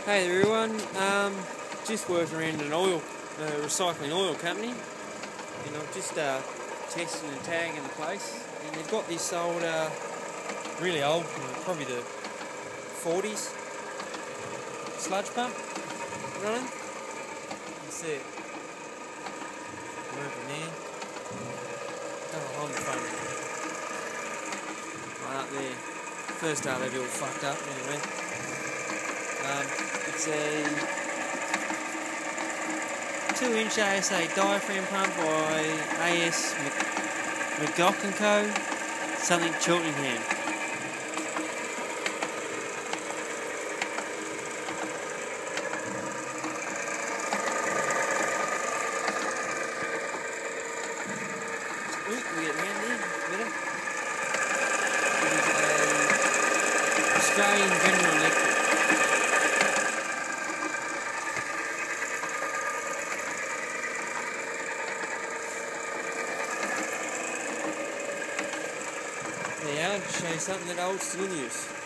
Hey there everyone, just working around an recycling oil company, and I'm just testing and tagging the place, and they've got this old, really old, probably the 40s sludge pump running. You see it working there. Oh, on the front. Right up there. First day they'd be all fucked up anyway. It's a 2-inch ASA diaphragm pump by AS McGock & Co. Something Cheltenham. We get round there, better. It is a Australian General Electric. There you are, to show you something that old's still in use.